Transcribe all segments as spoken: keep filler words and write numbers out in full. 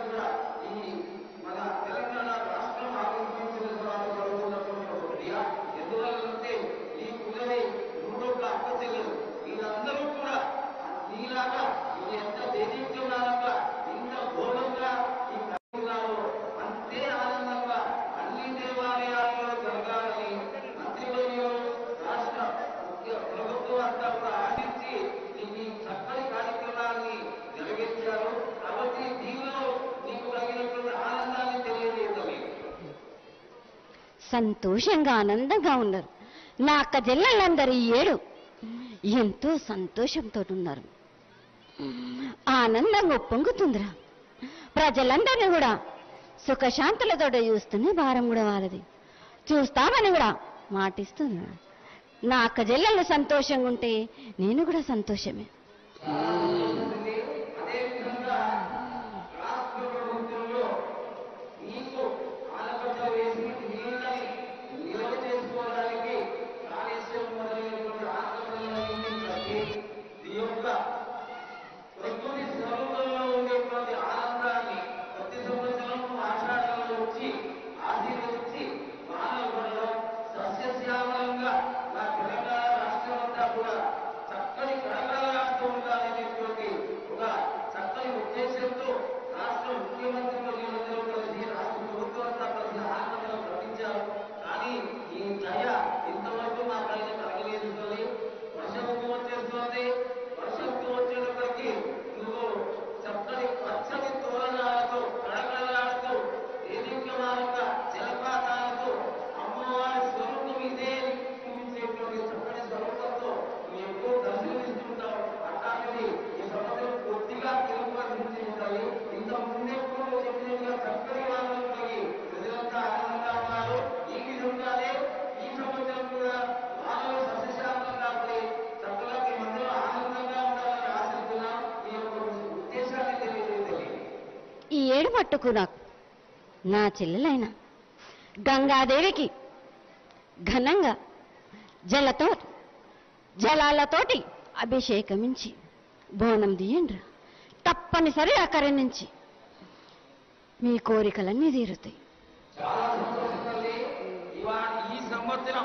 సంతోషంగా ఆనందంగా ఉన్నారు. నా అక్క చెల్లెళ్ళందరూ ఈ ఏడు ఎంతో సంతోషంతో ఉన్నారు. ఆనందంగా ఉప్పొంగుతుందిరా. ప్రజలందరినీ కూడా సుఖశాంతులతో చూస్తూనే భారం కూడా వాళ్ళది. చూస్తామని కూడా మాటిస్తున్నా. నా అక్క చెల్లెళ్ళు సంతోషంగా ఉంటే నేను కూడా సంతోషమే. ఈ ఏడు మట్టుకు నాకు నా చెల్లెలైన గంగాదేవికి ఘనంగా జలతో జలాలతోటి అభిషేకమించి బోనం తీయండి. తప్పనిసరిగా కరుణించి మీ కోరికలన్నీ తీరుతాయి. ఈ సంవత్సరం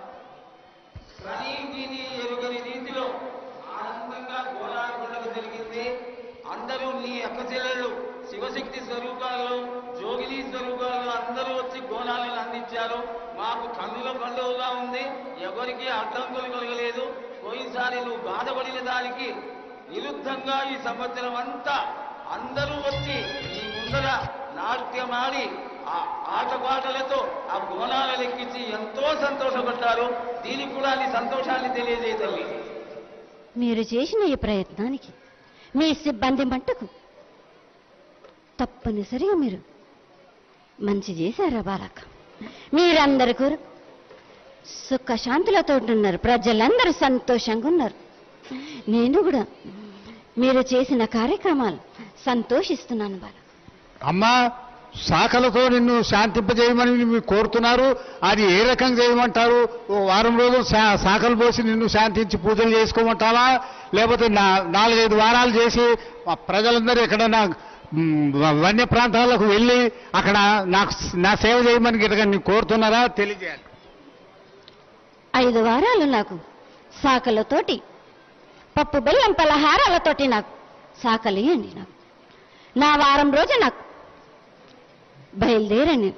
కనీవిని ఎరుగని రీతిలో ఆనందంగా గోలాల పండుగ జరిగింది. అందరూ నీ అక్క చెల్లెళ్ళు శివశక్తి స్వరూపాల్లో జోగిని స్వరూపాల్లో అందరూ వచ్చి గోళాలను అందించారు. మాకు కన్నుల పండుగగా ఉంది. ఎవరికి అడ్డంకులు కలగలేదు. పోయినసారి నువ్వు బాధపడిన దానికి విరుద్ధంగా ఈ సంవత్సరం అంతా అందరూ వచ్చి ఈ ముందర నాట్యమాడి ఆ ఆటపాటలతో ఆ గోళాలు లెక్కించి ఎంతో సంతోషపడ్డారు. దీనికి కూడా నీ సంతోషాన్ని తెలియజేయ తల్లి. మీరు చేసిన ఈ ప్రయత్నానికి మీ సిబ్బంది మట్టుకు తప్పనిసరిగా మీరు మంచి చేశారా బాలక. మీరందరికీ సుఖశాంతులతో ఉన్నారు. ప్రజలందరూ సంతోషంగా ఉన్నారు. నేను కూడా మీరు చేసిన కార్యక్రమాలు సంతోషిస్తున్నాను బాలక. అమ్మా, శాఖలతో నిన్ను శాంతింపజేయమని మీరు కోరుతున్నారు. అది ఏ రకంగా చేయమంటారు? ఓ వారం రోజులు శాఖలు పోసి నిన్ను శాంతించి పూజలు చేసుకోమంటావా? లేకపోతే నా నాలుగైదు వారాలు చేసి ప్రజలందరూ ఎక్కడన్నా వన్య ప్రాంతాలకు వెళ్ళి అక్కడ నాకు నా సేవ చేయమని గిట్టగా నీకు కోరుతున్నారా? తెలియజేయాలి. ఐదు వారాలు నాకు శాఖలతోటి పప్పు బెల్లం పలహారాలతోటి నాకు శాఖలు ఇవ్వండి. నాకు నా వారం రోజు నాకు బయలుదేరండి.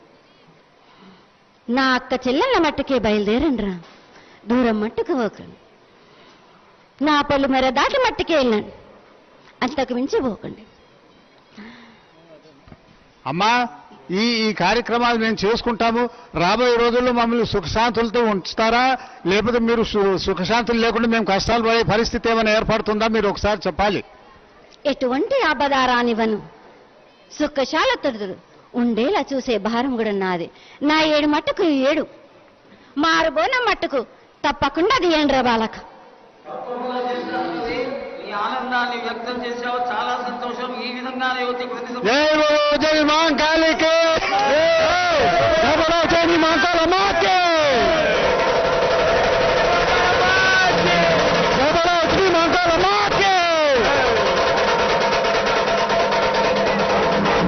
నా అక్క చెల్లెళ్ళ మట్టుకే బయలుదేరండి రా. దూరం మట్టుకు పోకండి. నా పళ్ళు మెర దాటి మట్టుకే వెళ్ళండి. అంతకు మించి పోకండి. అమ్మా, ఈ ఈ కార్యక్రమాలు మేము చేసుకుంటాము. రాబోయే రోజుల్లో మమ్మల్ని సుఖశాంతులతో ఉంచుతారా? లేకపోతే మీరు సుఖశాంతులు లేకుండా మేము కష్టాలు పడే పరిస్థితి ఏమైనా ఏర్పడుతుందా? మీరు ఒకసారి చెప్పాలి. ఎటువంటి ఆపదారానివను సుఖశాలతో ఉండేలా చూసే భారం కూడా నాది. నా ఏడు మట్టుకు ఏడు మారుబోన మట్టుకు తప్పకుండా తీయండిరా బాలక. ఆనందాన్ని వ్యక్తం చేసావు. చాలా సంతోషం. ఈ విధంగానే జై జై మాంకాళికే, జై మాంకాళ మాతే, జై మాంకాళ మాతే.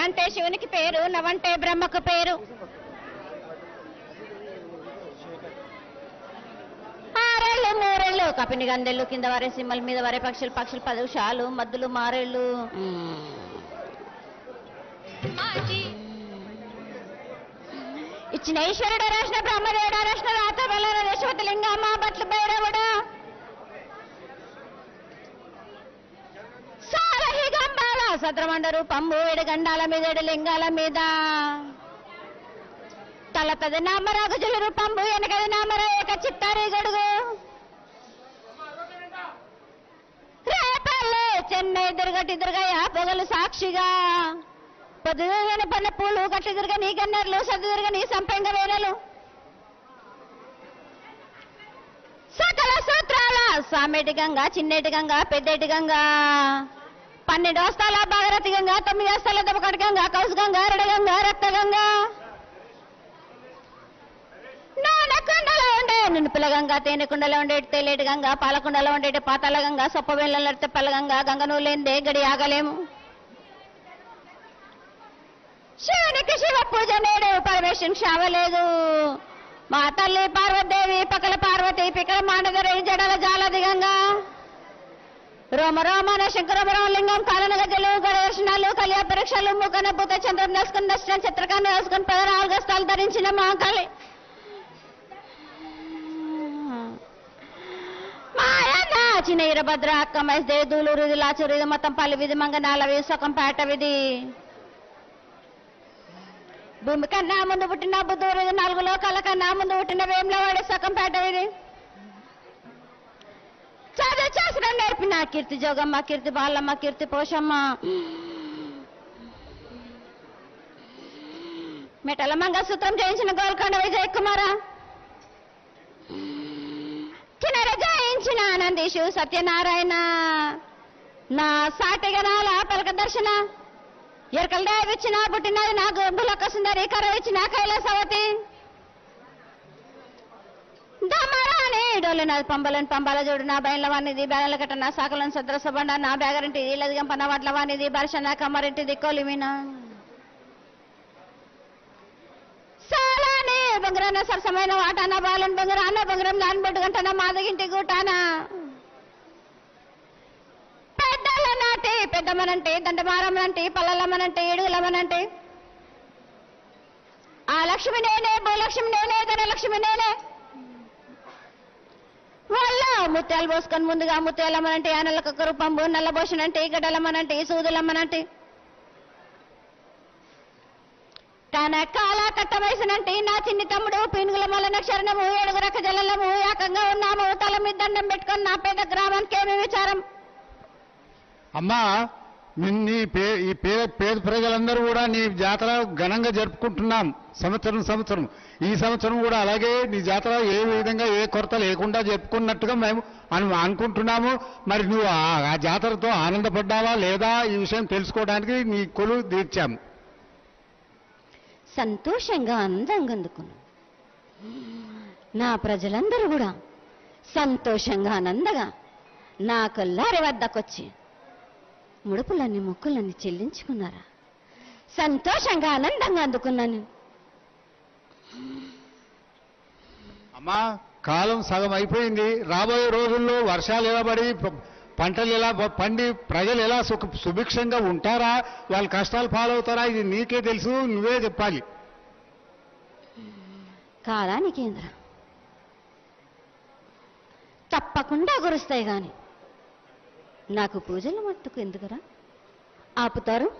అంటే శివునికి పేరు, నవంటే బ్రహ్మకు పేరు. ఆరేళ్ళు మూరేళ్ళు కపిని గందెళ్ళు, కింద వరే సింహల మీద వరే పక్షులు, పక్షులు పదవుషాలు, మద్దులు మారేళ్ళు. ఇచ్చిన ఈశ్వరుడు రాసిన బ్రహ్మదేవుడు రాసిన రాత వల్ల రేషవతి లింగమ్మ బట్లు భైరవుడు సారహి గంబాల సద్రమండ రూపంబు ఏడు గండాల మీద ఏడు లింగాల మీద తలపది నామరాగుజుల రూపంబు వెనకది నామర ఏక చిత్తారి గడుగు రేపల్లె చెన్నై దుర్గటి దుర్గయ్య పొగలు సాక్షిగా పొద్దున పన్న పూలు గట్టి దుర్గ నీ గన్నర్లు సద్దుదుర్గ నీ సంపెంగ వేరలు సకల సూత్రాల సామెటి గంగ చిన్నేటి గంగ పెద్దేటి గంగ పన్నెండు వస్తాల భాగరథి గంగ తొమ్మిది వస్తాల దెబ్బకటి గంగ కౌసు గంగ రెడ గంగ రక్త గంగ నానకుండలో ఉండే నునుపుల గంగ తేనెకుండలో ఉండేటి తేలేటి గంగ పాలకుండలో ఉండేటి పాతాల గంగ సొప్ప వేళ్ళ తెప్పల గంగ గంగ నువ్వు లేనిదే గడి ఆగలేము శివునికి శివ పూజ నేడు పరమేశ్వరుని క్షావలేదు మా తల్లి పార్వతీదేవి పకల పార్వతి పికల మాండదరి జడల జాలదిగంగా రోమ రోమన శంకరమరం లింగం కాలన గజలు గడదర్శనాలు కళ్యాణ పరీక్షలు ముఖన భూత చంద్రం దర్శకుని దర్శనం చిత్రకాన్ని దర్శకుని పదనాలుగు గస్తాలు ధరించిన మా కలి మాయన్న చిన్న ఇరభద్ర అక్క మహేష్ దేవి దూలు రుది లాచు రుది మొత్తం పల్లి విధి మంగ నాలవి సొకం పేట విధి భూమి కన్నా ముందు పుట్టిన బుద్ధూరు నాలుగు లోకాల కన్నా ముందు పుట్టిన వేములవాడి సగం పేటవిది చదువు చేసిన నేర్పిన కీర్తి జోగమ్మ కీర్తి బాలమ్మ కీర్తి పోషమ్మ మెటల మంగళసూత్రం చేయించిన గోల్కొండ విజయ కుమార కినర జయించిన ఆనందీషు సత్యనారాయణ నా సాటిగనాల పలక దర్శన ఎరకల దేవి ఇచ్చిన పుట్టినది నా గర్భులక సుందరి కర ఇచ్చిన కైలాసవతి దమరాని డోలినది పంబలని పంబాల జోడు నా బయల వానిది బేడల కట్ట నా సాకలను సద్రసబండ నా బ్యాగరింటి ఇల్లదిగంప నా వడ్ల వానిది బర్షన కమ్మరింటిది కొలిమిన సాలాని బొంగరాన సరసమైన వాటాన బాలన్ బొంగరాన బొంగరం దాని బొడ్డు గంటన మాదగింటి గూటానా పెద్దలనాటి పెద్దమ్మనంటే దండమారమ్మనంటే పల్లలమ్మనంటే ఏడుగులమ్మనంటే ఆ లక్ష్మి నేనే భూలక్ష్మి నేనే ధనలక్ష్మి నేనే వాళ్ళ ముత్యాలు పోసుకొని ముందుగా ముత్యాలమ్మనంటే ఆనలకొక్క రూపంబు నల్లబోషనంటే గడ్డలమ్మనంటే సూదులమ్మనంటే తన కాల కట్ట వయసునంటే నా చిన్ని తమ్ముడు పీనుగుల మొలన క్షరణము ఏడుగు రక జలము ఏకంగా ఉన్నాము తల మీద దండం పెట్టుకొని నా పేద గ్రామానికి ఏమి విచారం అమ్మా నీ పే ఈ పేద పేద ప్రజలందరూ కూడా నీ జాతర ఘనంగా జరుపుకుంటున్నాం సంవత్సరం సంవత్సరం ఈ సంవత్సరం కూడా అలాగే నీ జాతర ఏ విధంగా ఏ కొరత లేకుండా జరుపుకున్నట్టుగా మేము అను అనుకుంటున్నాము మరి నువ్వు ఆ జాతరతో ఆనందపడ్డావా లేదా ఈ విషయం తెలుసుకోవడానికి నీ కొలువు తీర్చాము సంతోషంగా అందంగా అందుకున్నాం నా ప్రజలందరూ కూడా సంతోషంగా ఆనందగా నా కొల్లారి వద్దకొచ్చి ముడుపులన్నీ మొక్కులన్నీ చెల్లించుకున్నారా సంతోషంగా ఆనందంగా అందుకున్నాను అమ్మా కాలం సగం అయిపోయింది రాబోయే రోజుల్లో వర్షాలు ఎలా పడి పంటలు ఎలా పండి ప్రజలు ఎలా సుఖ సుభిక్షంగా ఉంటారా వాళ్ళ కష్టాలు పాలవుతారా ఇది నీకే తెలుసు నువ్వే చెప్పాలి కాదా నీకేంద్ర తప్పకుండా కురుస్తాయి గాని నాకు పూజలు మట్టుకు ఎందుకురా ఆపుతారు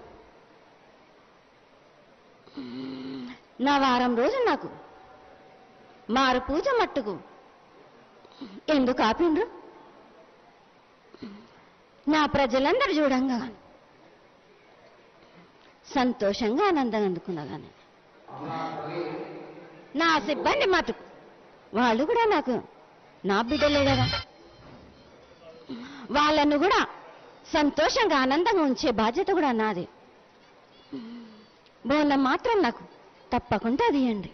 నా వారం రోజు నాకు మారు పూజ మట్టుకు ఎందుకు ఆపిండ్రు నా ప్రజలందరూ చూడంగా సంతోషంగా ఆనందంగా అందుకున్నా కానీ నా సిబ్బంది మటుకు వాళ్ళు కూడా నాకు నా బిడ్డలే కదా వాళ్ళను కూడా సంతోషంగా ఆనందంగా ఉంచే బాధ్యత కూడా నాది బోనం మాత్రం నాకు తప్పకుండా తీయండి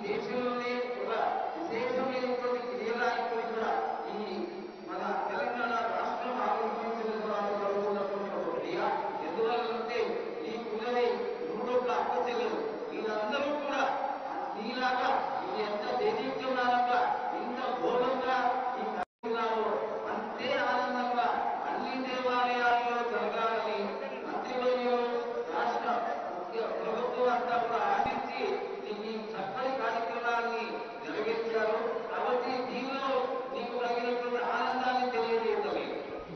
దేశంలోనే ఒక విశేషమైనటువంటి క్రియలాయిపోయి కూడా ఈ మన తెలంగాణ రాష్ట్రం ఆవిర్భవించిన తర్వాత జరుగుతున్నటువంటి ఒక క్రియ. ఎందువల్లంటే ఈ కులమే మూడొక్క అక్క చెల్లెలు వీళ్ళందరూ కూడా నీలాగా ఇది ఎంత దేదీప్యమానంగా ఇంత ఘోరంగా ఈ కార్యక్రమాలు అంతే ఆనందంగా అన్ని దేవాలయాల్లో జరగాలని మంత్రివర్యులు రాష్ట్ర ప్రభుత్వం అంతా కూడా ఆశించి ఈ చక్కని కార్యక్రమాన్ని నిర్వహించారు. కాబట్టి దీనిలో నీకు కలిగినటువంటి ఆనందాన్ని తెలియజేయటమే.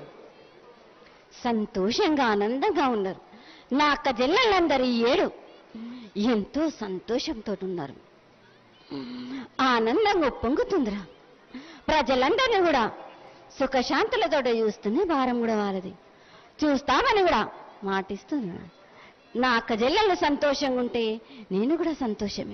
సంతోషంగా ఆనందంగా ఉన్నారు. నా అక్క చెల్లెళ్ళందరూ ఈ ఏడు ఎంతో సంతోషంతో ఉన్నారు. ఆనందంగా పొంగుతుందిరా. ప్రజలందరినీ కూడా సుఖశాంతులతో చూస్తూనే భారం కూడా వాళ్ళది. చూస్తామని కూడా మాటిస్తున్నా. నా అక్క చెల్లెళ్ళు సంతోషంగా ఉంటే నేను కూడా సంతోషమే.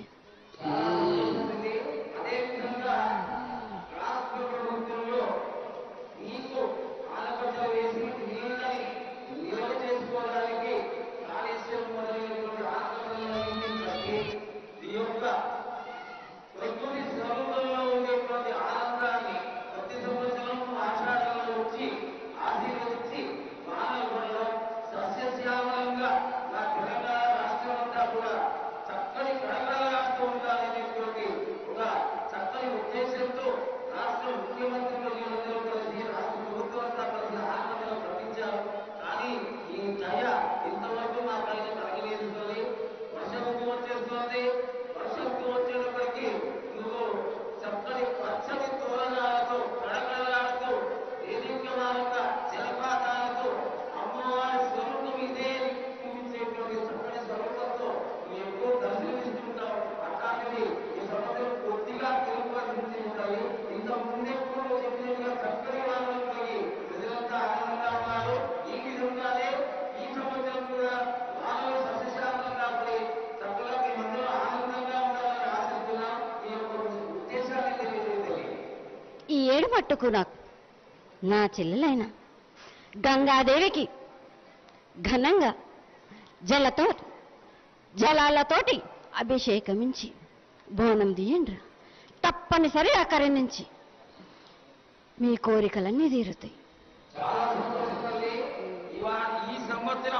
అదేవిధంగా రాష్ట్ర ప్రభుత్వంలో నీకు ఆనకట్ట వేసి నీళ్ళని నిల్వ చేసుకోవడానికి కాళేశ్వరం మొదలైనటువంటి ఆనకట్టలను కట్టి ఈ యొక్క ప్రకృతి స్వరూపంలో ఉండేటువంటి ఆనందాన్ని ప్రతి సంవత్సరం ఆషాఢంలో వచ్చి ఆశీర్వదించి వానలు పడడం సస్యశ్యామలంగా నా తెలంగాణ రాష్ట్రం అంతా కూడా చక్కని కళకళలాడుతూ ఉండాలనేటువంటి ఒక చక్కని ఉద్దేశంతో రాష్ట్ర ముఖ్యమంత్రి వర్యులందరూ కలిసి రాష్ట్ర ప్రభుత్వం అంతా కలిసి ఆనందంగా ప్రకటించారు. కానీ ఈ దయ ఇంతవరకు మా పైన కలగలేదు. వర్షం వచ్చేస్తుంది. వర్షం వచ్చేటప్పటికీ నువ్వు చక్కని పచ్చని తోరణాలతో కళకళలాడుతూ దేదీప్యమానంగా జలపాతాలతో అమ్మవారి స్వరూపం ఇదే చూపించేటువంటి చక్కని స్వరూపంతో నువ్వు ఎక్కువ దర్శనమిస్తుంటావు. అట్లాంటిది ఈ సంవత్సరం కొద్దిగా తిరుగుబాటు ఉంటాయి. ఇంత ముందెప్పుడు చెప్పినట్టుగా చక్కని వానలు కలిగి ప్రజలంతా ఆనందంగా ఉన్నారు. ఈ విధంగానే ఈ సంవత్సరం కూడా వానలు సస్యశామలంగా పడి చక్కగా మేమందరూ ఆనందంగా ఉండాలని ఆశిస్తున్నాం. ఈ యొక్క ఉద్దేశాన్ని తెలియజేయాలి. ఈ ఏడు మట్టుకు నాకు నా చెల్లెలైన గంగాదేవికి ఘనంగా జలతో జలాలతోటి అభిషేకమించి బోనం తీయండ్రా. తప్పనిసరిగా కరుణించి మీ కోరికలన్నీ తీరుతాయి. చాలా సంతోషించాలి. ఇవాళ ఈ సంవత్సరం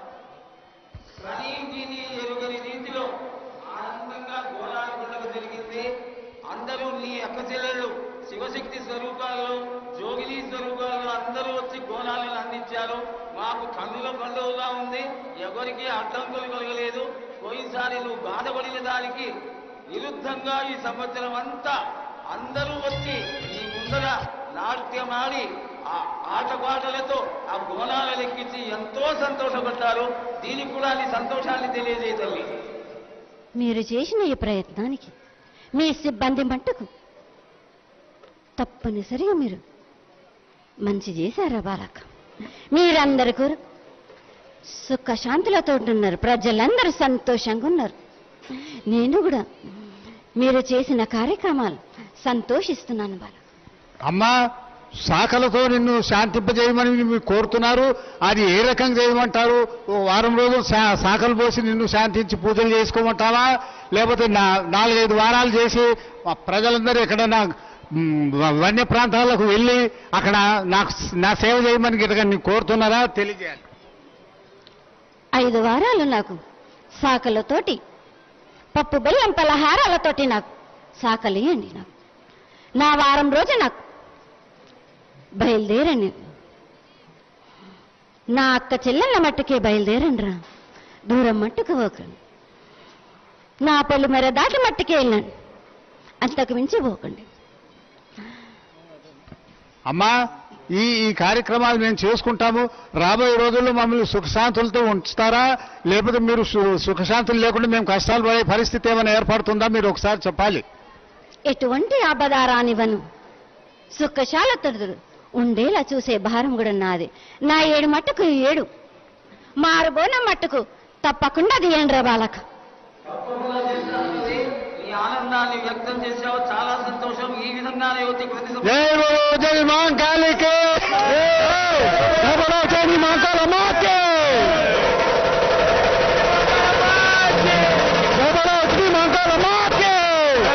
కనీగిని ఎరుగని రీతిలో ఆనందంగా గోలాల పండుగ జరిగింది. అందరూ నీ అక్క చెల్లెళ్ళు శివశక్తి స్వరూపాల్లో జోగిని స్వరూపాల్లో అందరూ వచ్చి గోనాలను అందించారు. మాకు కన్నుల పండుగగా ఉంది. ఎవరికి అడ్డంకులు కలగలేదు. పోయినసారి నువ్వు బాధపడిన దానికి విరుద్ధంగా ఈ సంవత్సరం అంతా అందరూ వచ్చి నీ ముందర నాట్యమాడి ఆ ఆటపాటలతో ఆ గోనాలు లెక్కించి ఎంతో సంతోషపడ్డారు. దీనికి కూడా నీ సంతోషాన్ని తెలియజేయ తల్లి. మీరు చేసిన ఈ ప్రయత్నానికి మీ సిబ్బంది మట్టుకు తప్పనిసరిగా మీరు మంచి చేశారా బాలక. మీరందరికీ సుఖశాంతులతో ఉన్నారు. ప్రజలందరూ సంతోషంగా ఉన్నారు. నేను కూడా మీరు చేసిన కార్యక్రమాలు సంతోషిస్తున్నాను బాలక. అమ్మా, శాఖలతో నిన్ను శాంతింపజేయమని మీరు కోరుతున్నారు. అది ఏ రకంగా చేయమంటారు? ఓ వారం రోజులు శా- శాఖలు పోసి నిన్ను శాంతించి పూజలు చేసుకోమంటావా? లేకపోతే నా నాలుగైదు వారాలు చేసి ఆ ప్రజలందరూ ఎక్కడైనా మ్, వన్య ప్రాంతాలకు వెళ్ళి అక్కడ నాకు నా సేవ చేయమని గిట్టగా నీకు కోరుతున్నారా? తెలియజేయాలి. ఐదు వారాలు నాకు శాఖలతోటి పప్పు బెల్లం పలహారాలతోటి నాకు శాఖలు ఇవ్వండి. నాకు నా వారం రోజు నాకు బయలుదేరండి. నా అక్క చెల్లెళ్ళ మట్టుకే బయలుదేరండి రా. దూరం మట్టుకు పోకండి. నా పెళ్లి మెర దాటి మట్టుకే వెళ్ళండి. అంతకు మించి పోకండి. అమ్మా, ఈ ఈ కార్యక్రమాలు మేము చేసుకుంటాము. రాబోయే రోజుల్లో మమ్మల్ని సుఖశాంతులతో ఉంచుతారా? లేకపోతే మీరు సు- సుఖశాంతులు లేకుండా మేము కష్టాలు పడే పరిస్థితి ఏమైనా ఏర్పడుతుందా? మీరు ఒకసారి చెప్పాలి. ఎటువంటి ఆపదారానివను సుఖశాలతో ఉండేలా చూసే భారం కూడా నాది. నా ఏడు మట్టుకు ఏడు మారుబోన మట్టుకు తప్పకుండా తీయండి బాలక. తప్పకుండా చేస్తానన్నది నీ ఆనందాన్ని వ్యక్తం చేశావు. చాలా సంతోషం. ఈ విధంగానే యువతి ప్రతి సంవత్సరం జై బలో జై మాంకాళికే, జై బలో జై మాంకాళ మాతే, జై బలో శ్రీ మాంకాళ మాతే.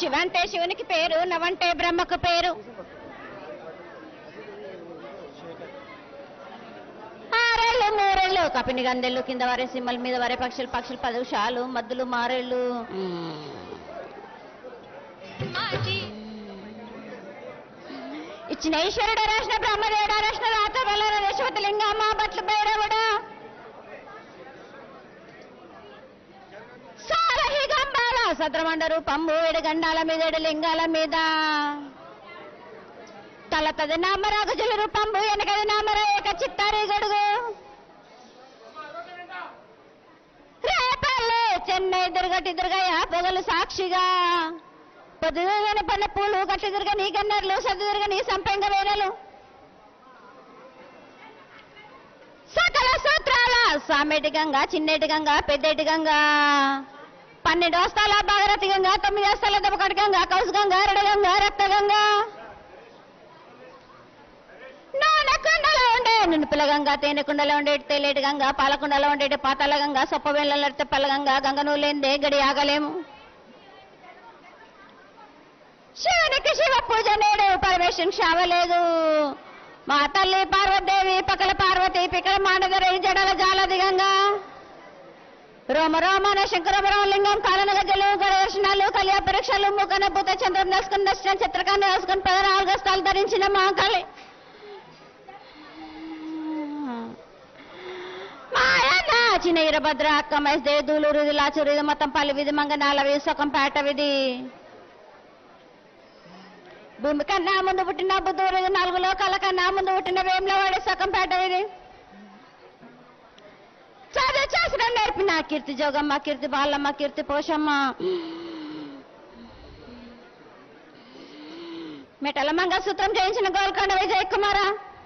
శివ అంటే శివునికి పేరు, నవంటే బ్రహ్మకు పేరు. ఆరేళ్ళు మూరేళ్ళు కపిని గందెళ్ళు, కింద వరే సింహల మీద వరే పక్షులు, పక్షులు పదుషాలు, మద్దులు మారేళ్ళు. ఇచ్చిన ఈశ్వరుడు రాసిన బ్రహ్మదేవుడు రాసిన రాత వల్ల రేషవతి లింగమ్మ బట్లు బైరవుడా సారహి గంబాల సద్రమండ రూపంబు ఏడు గండాల మీద ఏడు లింగాల మీద తలతది నామరాగజుల రూపంబు వెనకది నామర ఏక చిత్తారి గడుగు రేపల్లె చెన్నై దుర్గటి దుర్గయ్య పొగలు సాక్షిగా పొద్దున పన్న పూలు గట్టి దుర్గ నీ గన్నర్లు సద్దు దుర్గ నీ సంపంగ వేరలు సకల సూత్రాల సామెటి గంగ చిన్నేటి గంగ పెద్దేటి గంగ పన్నెండు వస్తాల భాగరథి గంగ తొమ్మిది వస్తాల దెబ్బకటి గంగ కౌసు గంగ రెడ గంగ రక్త గంగ నూనె కుండలో ఉండే నునుపుల గంగ తేనె కుండలో ఉండేటి తేలేటి గంగ పాలకుండలో ఉండేటి పాతాల గంగ సొప్ప వేళ్ళ తెప్పల గంగ గంగ నువ్వు లేనిదే గడి ఆగలేము. శివునికి శివ పూజ నేడు పరమేశ్వరుని శావలేదు. మా తల్లి పార్వతీదేవి పకల పార్వతి పికల మాండదరి జడల జాలదిగంగా రోమ రోమన శంకరమరం లింగం కాలన గజలు గడదర్శనాలు కళ్యాణ పరీక్షలు ముఖన భూత చంద్రం దర్శకుని దర్శనం చిత్రకాన్ని రాసుకుని పదనాలుగు గస్తాలు ధరించిన మా కళి మాయన్న చిన్న ఇరభద్ర అక్క మహేష్ దేవి దూలూరు లాచూరు ఇది మొత్తం పల్లి విధి మంగనాల విధి సొకం పేట విధి భూమి కన్నా ముందు పుట్టిన బుద్ధూరు నాలుగు లోకాల కన్నా ముందు పుట్టిన వేములవాడి సొకం పేట విధి చదువు చేసిన నేర్పిన కీర్తి జోగమ్మ కీర్తి బాలమ్మ కీర్తి పోషమ్మ మెటల మంగళసూత్రం జయించిన గోల్కొండ విజయ్ కుమార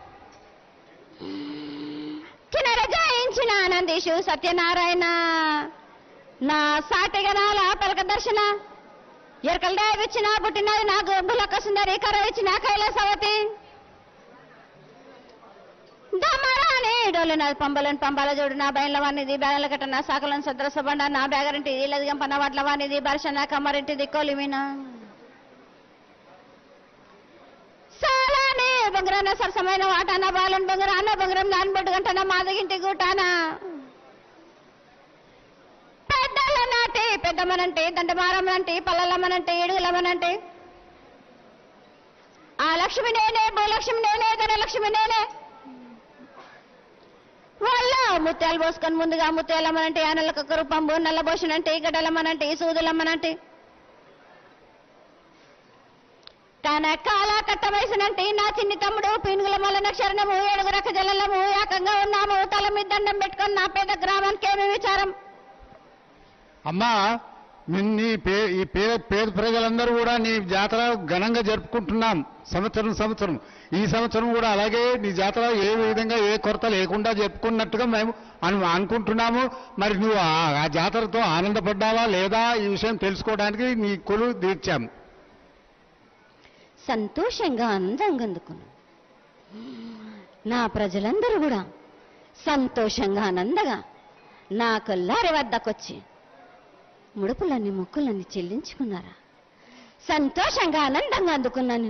కినర జయించిన ఆనందీషు సత్యనారాయణ నా సాటిగనాల పలక దర్శన ఎరకల దేవిచ్చిన పుట్టినది నా గొబ్బులక్క సుందరి కర ఇచ్చిన కైలాసవతి దమరాని డోలున పంబలను పంబాల జోడు నా బయల వానిది బ్యాగల కట్ట నా సాకలను సద్రస బండ నా బ్యాగరింటి ఇల్లదిగం పన్న వడ్ల వానిది బర్షన కమ్మరింటిది కోలిమిన సాలాని బొంగరాన సరసమైన వాటాన బాలన్ బొంగరాన బొంగరం దాని బొడ్డు గంటన మాదగింటి గూటాన పెద్దలనాటి పెద్దమ్మనంటే దండమారమ్మనంటే పల్లలమ్మనంటే ఏడుగులమ్మనంటే ఆ లక్ష్మి నేనే భూలక్ష్మి నేనే ధనలక్ష్మి నేనే వాళ్ళ ముత్యాలు పోసుకొని ముందుగా ముత్యాలమ్మనంటే ఆనలకొక్క రూపంబు నల్లబోషనంటే గడ్డలమ్మనంటే సూదులమ్మనంటే తన కాల కట్ట వయసునంటే నా చిన్ని తమ్ముడు పీనుగుల మల్లన క్షరణము ఏడుగురక జలము ఏకంగా ఉన్నాము తల మీద దండం పెట్టుకొని నా పేద గ్రామానికి ఏమి విచారం. అమ్మా నీ పే ఈ పేద పేద ప్రజలందరూ కూడా నీ జాతర ఘనంగా జరుపుకుంటున్నాం సంవత్సరం సంవత్సరం. ఈ సంవత్సరం కూడా అలాగే నీ జాతర ఏ విధంగా ఏ కొరత లేకుండా జరుపుకున్నట్టుగా మేము అను అనుకుంటున్నాము. మరి నువ్వు ఆ జాతరతో ఆనందపడ్డావా లేదా ఈ విషయం తెలుసుకోవడానికి నీ కొలువు తీర్చాము. సంతోషంగా అందంగా అందుకున్నాను. నా ప్రజలందరూ కూడా సంతోషంగా ఆనందగా నా కొల్లారి వద్దకొచ్చి ముడుపులన్నీ మొక్కులన్నీ చెల్లించుకున్నారా. సంతోషంగా ఆనందంగా అందుకున్నాను.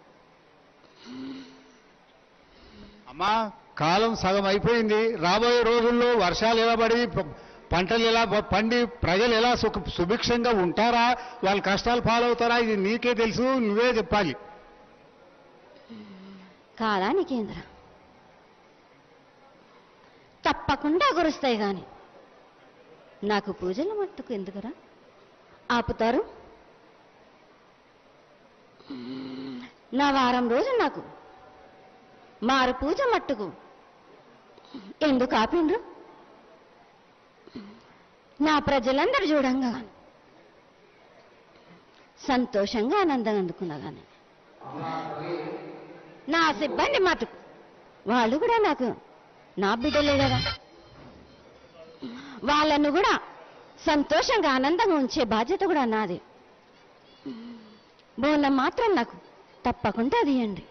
అమ్మా కాలం సగం అయిపోయింది. రాబోయే రోజుల్లో వర్షాలు ఎలా పడి పంటలు ఎలా పండి ప్రజలు ఎలా సుఖ సుభిక్షంగా ఉంటారా, వాళ్ళ కష్టాలు పాలవుతారా, ఇది నీకే తెలుసు, నువ్వే చెప్పాలి. కాలానికేంద్ర తప్పకుండా కురుస్తాయి గాని నాకు పూజల మట్టుకు ఎందుకురా ఆపుతారు. నా వారం రోజు నాకు మారు పూజ మట్టుకు ఎందుకు ఆపిండ్రు. నా ప్రజలందరూ చూడంగా సంతోషంగా ఆనందంగా అందుకున్నా కానీ నా సిబ్బంది మటుకు వాళ్ళు కూడా నాకు నా బిడ్డలే కదా, వాళ్ళను కూడా సంతోషంగా ఆనందంగా ఉంచే బాధ్యత కూడా నాది. బోనం మాత్రం నాకు తప్పకుండా తీయండి.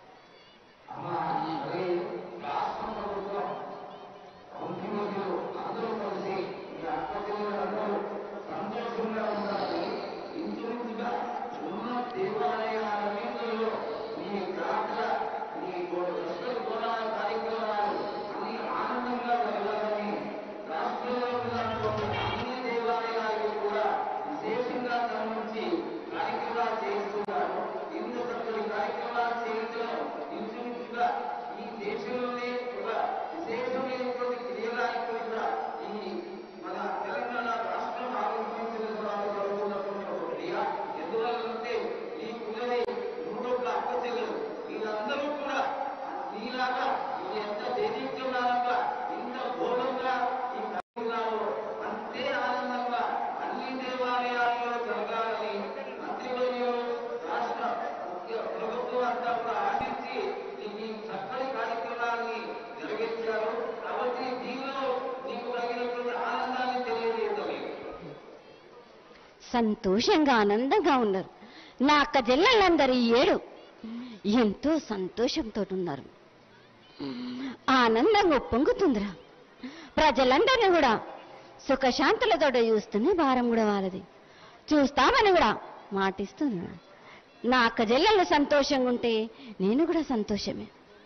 సంతోషంగా ఆనందంగా ఉన్నారు. నా అక్క చెల్లెళ్ళందరూ ఈ ఏడు ఎంతో సంతోషంతో ఉన్నారు. ఆనందంగా పొంగుతుందిరా. ప్రజలందరినీ కూడా సుఖశాంతులతో చూస్తూనే భారం కూడా వాళ్ళది. చూస్తామని కూడా మాటిస్తున్నా. నా అక్క చెల్లెళ్ళు సంతోషంగా ఉంటే నేను కూడా సంతోషమే.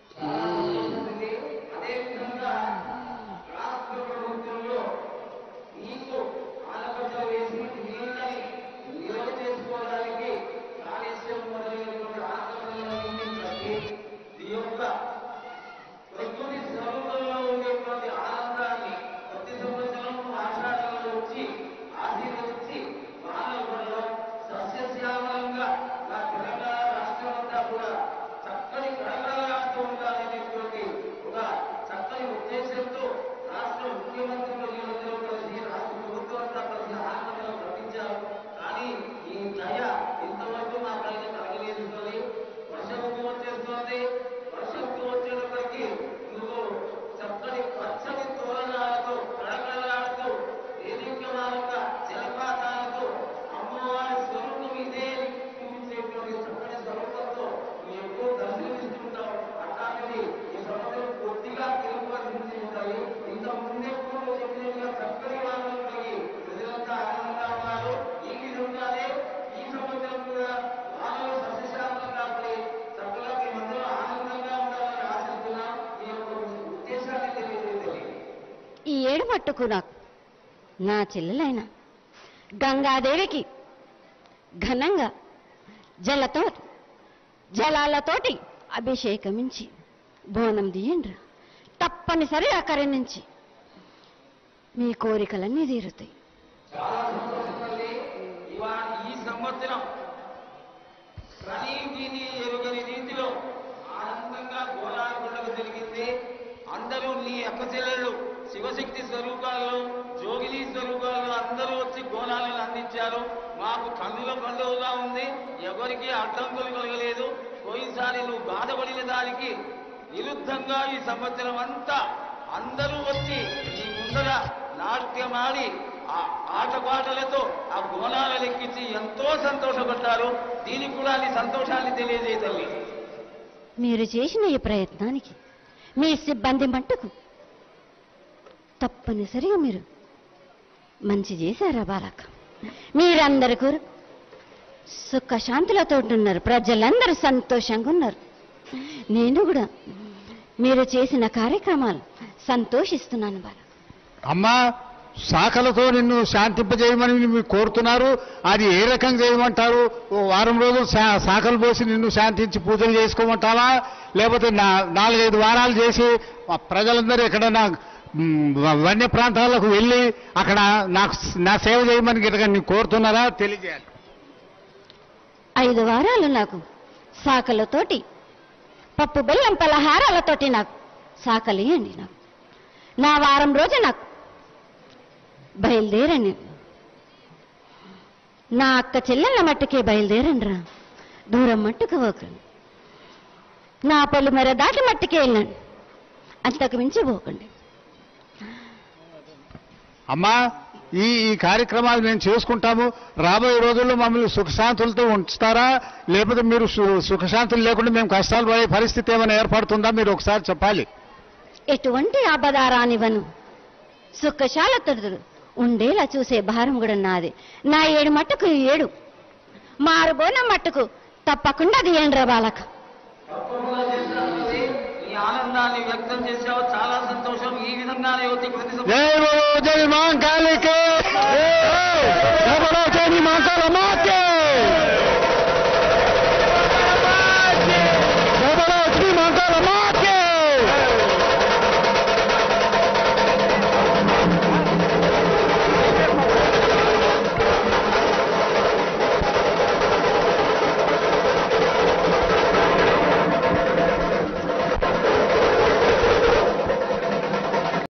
అదేవిధంగా రాష్ట్ర ప్రభుత్వంలో నీకు ఆనపత్రం వేసి నీళ్ళని నిల్వ చేసుకోవడానికి కాళేశ్వరం మొదలైనటువంటి ఆనపత్రాలన్నీ కట్టి ఈ యొక్క ప్రకృతి స్వరూపంలో ఉండేటువంటి ఆనందాన్ని ప్రతి సంవత్సరం ఆషాఢంలో వచ్చి ఆశీర్వదించి వానలు పడడం సస్యశ్యామలంగా నా తెలంగాణ రాష్ట్రం అంతా కూడా చక్కని కళకళలాడుతూ ఉండాలనేటువంటి ఒక చక్కని ఉద్దేశంతో రాష్ట్ర ముఖ్యమంత్రి వర్యులందరూ కలిసి రాష్ట్ర ప్రభుత్వం అంతా కలిసి ఆనందంగా ప్రకటించారు. కానీ ఈ దయ ఇంతవరకు మా పైన కలగలేదు. వర్షం వచ్చేస్తుంది. వర్షం వచ్చేటప్పటికీ నువ్వు చక్కని పచ్చని తోరణాలతో కళకళలాడుతూ దేదీప్యమానంగా జలపాతాలతో అమ్మవారి స్వరూపం ఇదే చూపించేటువంటి చక్కని స్వరూపంతో నువ్వు ఎప్పుడూ దర్శనమిస్తుంటావు. అట్లాంటిది ఈ సంవత్సరం కొద్దిగా తిరుగుబడి ఉంటాయి. ఇంత ముందెప్పుడు చెప్పినట్టుగా చక్కని వానలు కలిగి ప్రజలంతా ఆనందంగా ఉన్నారు. ఈ విధంగానే ఈ సంవత్సరం కూడా వానలు సస్యశామలంగా పడి చక్కగా మేమందరూ ఆనందంగా ఉండాలని ఆశిస్తున్నాం. ఈ యొక్క ఉద్దేశాన్ని తెలియజేయాలి. ఈ ఏడు మట్టుకు నాకు నా చెల్లెలైన గంగాదేవికి ఘనంగా జలతో జలాలతోటి అభిషేకమించి బోనం తీయండ్రా. తప్పనిసరిగా కరుణించి మీ కోరికలన్నీ తీరుతాయి. చాలా సంతోషం తల్లి. ఇవాళ ఈ సంవత్సరం కనీవిని ఎరుగని రీతిలో ఆనందంగా గోలాల పండుగ జరిగింది. అందరూ నీ అక్క చెల్లెళ్ళు శివశక్తి స్వరూపాల్లో జోగిని స్వరూపాల్లో అందరూ వచ్చి గోళాలను అందించారు. మాకు కన్నుల పండుగగా ఉంది. ఎవరికి అడ్డంకులు కలగలేదు. పోయినసారి నువ్వు బాధపడిన దానికి విరుద్ధంగా ఈ సంవత్సరం అంతా అందరూ వచ్చి నీ ముందర నాట్యమాడి ఆ ఆటపాటలతో ఆ గోళాలు లెక్కించి ఎంతో సంతోషపడ్డారు. దీనికి కూడా నీ సంతోషాన్ని తెలియజేయ తల్లి. మీరు చేసిన ఈ ప్రయత్నానికి మీ సిబ్బంది మట్టుకు తప్పనిసరిగా మీరు మంచి చేశారా బాలక. మీరందరికీ సుఖశాంతులతో ఉన్నారు. ప్రజలందరూ సంతోషంగా ఉన్నారు. నేను కూడా మీరు చేసిన కార్యక్రమాలు సంతోషిస్తున్నాను బాలక. అమ్మా, శాఖలతో నిన్ను శాంతింపజేయమని మీరు కోరుతున్నారు. అది ఏ రకంగా చేయమంటారు? ఓ వారం రోజులు శా- శాఖలు పోసి నిన్ను శాంతించి పూజలు చేసుకోమంటావా? లేకపోతే నా నాలుగైదు వారాలు చేసి ఆ ప్రజలందరూ ఎక్కడైనా మ్, వన్య ప్రాంతాలకు వెళ్ళి అక్కడ నాకు నా సేవ చేయమని గిట్ట నీకు కోరుతున్నారా? తెలియజేయాలి. ఐదు వారాలు నాకు శాఖలతోటి పప్పు బెల్లం పలహారాలతోటి నాకు శాఖలు ఇవ్వండి. నాకు నా వారం రోజు నాకు బయలుదేరండి. నా అక్క చెల్లెళ్ళ మట్టుకే బయలుదేరండి రా. దూరం మట్టుకు పోకండి. నా పొలిమెర దాటి మట్టుకే వెళ్ళండి. అంతకు మించి పోకండి. అమ్మా, ఈ ఈ కార్యక్రమాలు మేము చేసుకుంటాము. రాబోయే రోజుల్లో మమ్మల్ని సుఖశాంతులతో ఉంచుతారా? లేకపోతే మీరు సు- సుఖశాంతులు లేకుండా మేము కష్టాలు పడే పరిస్థితి ఏమైనా ఏర్పడుతుందా? మీరు ఒకసారి చెప్పాలి. ఎటువంటి ఆపదారానివను సుఖశాలతో ఉండేలా చూసే భారం కూడా నాది. నా ఏడు మట్టుకు ఏడు మారుబోన మట్టుకు తప్పకుండా తీయండిరా బాలక. తప్పకుండా చేస్తాను తల్లి. నీ ఆనందాన్ని వ్యక్తం చేసావు. చాలా సంతోషం. ఈ విధంగానే యువతి ప్రతి జై బలో జై మాంకాళికే.